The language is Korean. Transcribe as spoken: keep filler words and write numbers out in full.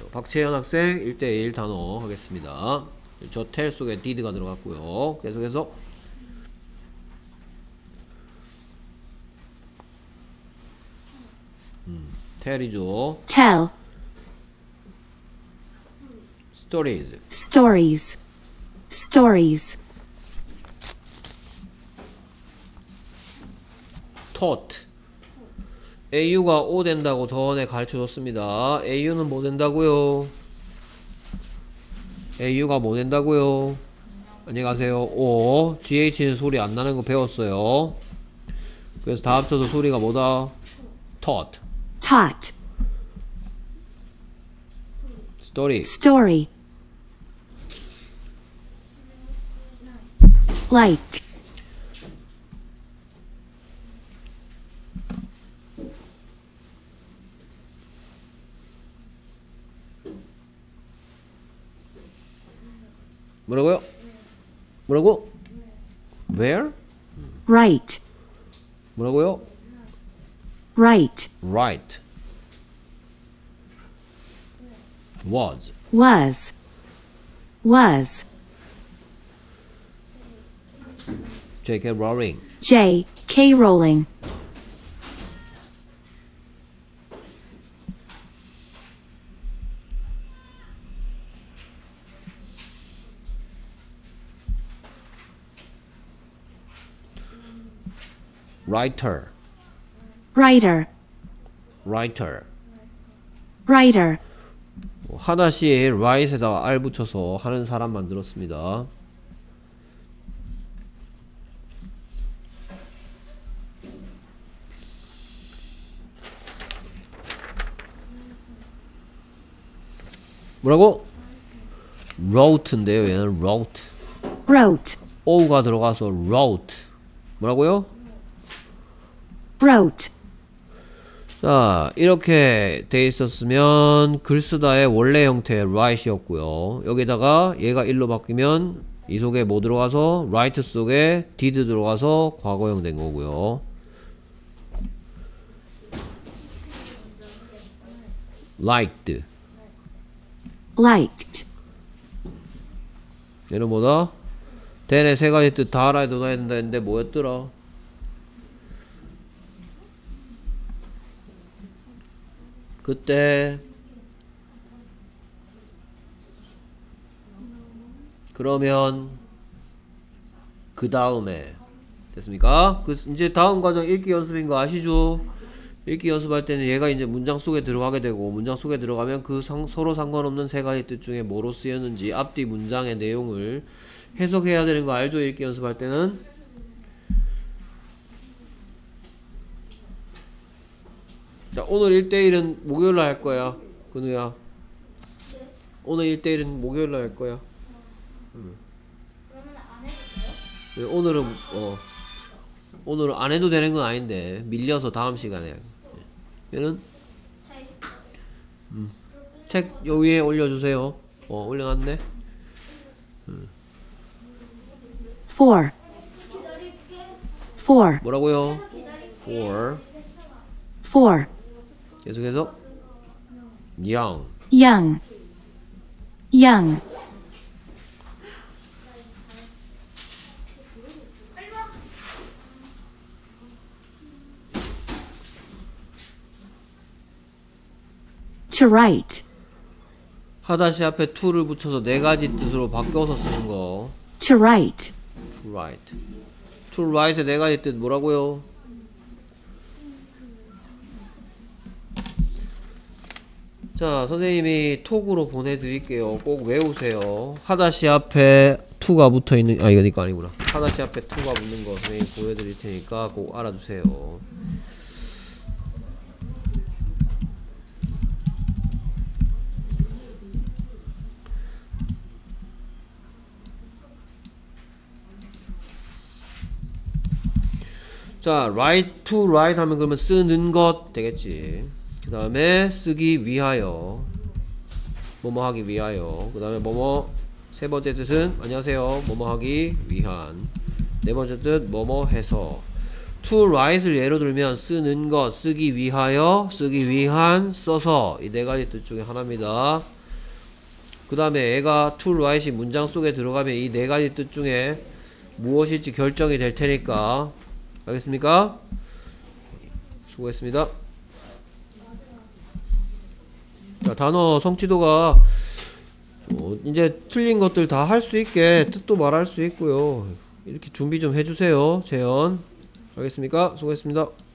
박채연 학생 일 대 일 단어 하겠습니다. 저 텔 속에 did가 들어갔고요. 계속해서 음, 텔이죠. tell, stories, stories, stories, taught. 에이유가 O 된다고 전에 가르쳐줬습니다. 에이유는 뭐 된다고요? 에이유가 뭐 된다고요? 안녕히 가세요. O, 지에이치는 소리 안 나는 거 배웠어요. 그래서 다 합쳐서 소리가 뭐다? taught, taught, story, story, like, 뭐라고요? 뭐라고? where? right, 뭐라고요? right, right, was, was, was, J K Rowling, J K Rowling, writer, writer, writer. writer, 하나씩 write에다가 R 붙여서 하는 사람 만들었습니다. 뭐라고? wrote인데요. 얘는 wrote. wrote, O가 들어가서 wrote. 뭐라고요? wrote, 자, 이렇게 돼 있었으면 글쓰다의 원래 형태의 write이었고요. 여기다가 얘가 일로 바뀌면 이 속에 뭐 들어가서 write 속에 did 들어가서 과거형 된 거고요. liked. liked, 얘는 뭐다? 대내 세 가지 뜻 다 알아야 넣어야 된다 했는데 뭐였더라? 그때 그러면 그 다음에 됐습니까? 그 이제 다음 과정 읽기 연습인 거 아시죠? 읽기 연습할 때는 얘가 이제 문장 속에 들어가게 되고 문장 속에 들어가면 그 상, 서로 상관없는 세 가지 뜻 중에 뭐로 쓰였는지 앞뒤 문장의 내용을 해석해야 되는 거 알죠? 읽기 연습할 때는. 자, 오늘 일 대 일은 목요일날 할 거야. 근우야. 오늘 일 대 일은 목요일날 할 거야. 응. 그러면 안 해도 돼요? 네, 오늘은 어 오늘은 안 해도 되는 건 아닌데 밀려서 다음 시간에. 얘는 음. 책 요 위에 올려주세요. 어 올려놨네. 음. four, four, 뭐라고요? for four, 계속해서 young young, young, to write, 하다시 앞에 to를 붙여서 네 가지 뜻으로 바꿔서 쓰는 거. to write, to write. to write의 네 가지 뜻 뭐라고요? 자, 선생님이 톡으로 보내드릴게요. 꼭 외우세요. 하다시 앞에 to가 붙어있는, 아, 이거니까 아니구나. 하다시 앞에 to가 붙는 거 선생님이 보여드릴 테니까 꼭 알아두세요. 자, write to write 하면 그러면 쓰는 것 되겠지. 그 다음에 쓰기 위하여, 뭐뭐 하기 위하여. 그 다음에 뭐뭐, 세 번째 뜻은 안녕하세요 뭐뭐 하기 위한. 네 번째 뜻 뭐뭐 해서. to write을 예로 들면 쓰는 것, 쓰기 위하여, 쓰기 위한, 써서 이 네 가지 뜻 중에 하나입니다. 그 다음에 애가 to write이 문장 속에 들어가면 이 네 가지 뜻 중에 무엇일지 결정이 될 테니까 알겠습니까? 수고했습니다. 자, 단어 성취도가 어, 이제 틀린 것들 다 할 수 있게 뜻도 말할 수 있고요. 이렇게 준비 좀 해주세요. 재현. 알겠습니까? 수고했습니다.